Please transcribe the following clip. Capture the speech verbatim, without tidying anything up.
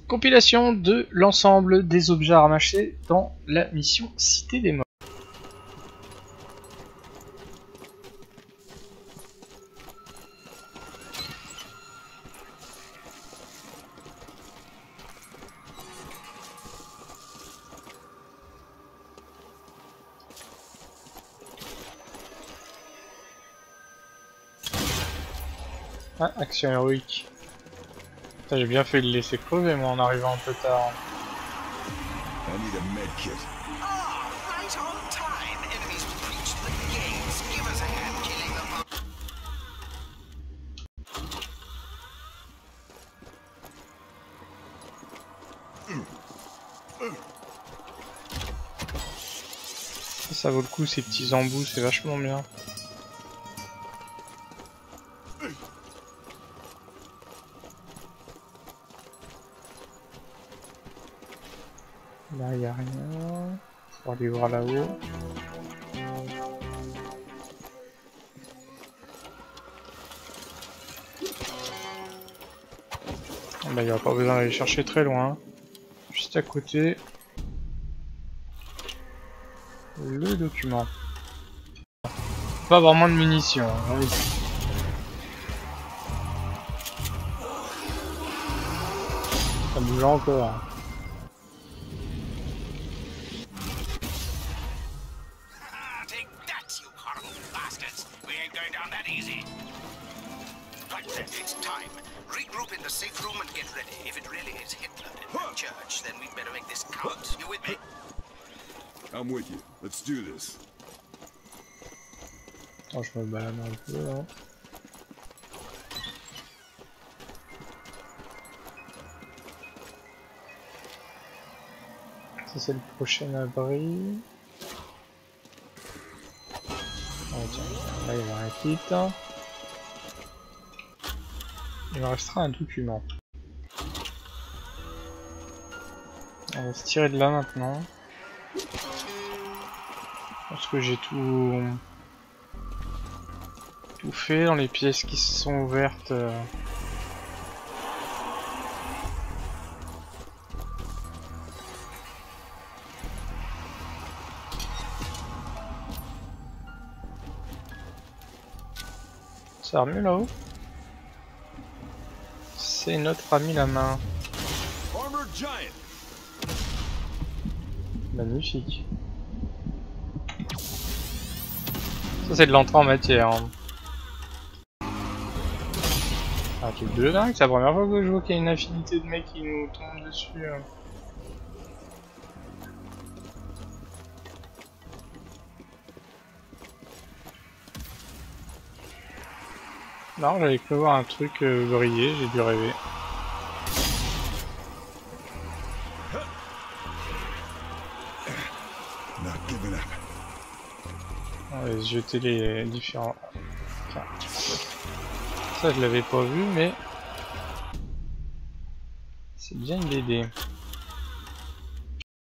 Compilation de l'ensemble des objets à ramasser dans la mission Cité des Morts. Ah, action héroïque. J'ai bien fait de le laisser crever moi en arrivant un peu tard. I need a med kit. Ah, right on time. Enemies breached the gates. Give us a hand killing them. Ça vaut le coup ces petits embouts, c'est vachement bien. Là y a rien. On va aller voir là-haut. Bah il n'y a pas besoin d'aller chercher très loin. Juste à côté. Le document. Pas avoir moins de munitions. Hein. Oui. Ça bouge encore. Hein. Take that, you horrible bastards. We ain't going down that easy. Right then, it's time. Regroup in the safe room and get ready. If it really is Hitler in the church, then we'd better make this count. You with me? I'm with you. Let's do this. Attends, je me balade un peu là. Ça c'est le prochain abri. Oh, tiens, là il y a un kit. Il me restera un document. On va se tirer de là maintenant. Parce que j'ai tout tout fait dans les pièces qui se sont ouvertes. Euh... Ça remet là-haut. C'est notre ami la main. Magnifique. Ça c'est de l'entrée en matière. Hein. Un truc de dingue, c'est la première fois que je vois qu'il y a une infinité de mecs qui nous tombent dessus. Hein. Non, j'avais cru voir un truc euh, briller, j'ai dû rêver. On va se jeter les différents... Enfin, ça je l'avais pas vu, mais... C'est bien une idée.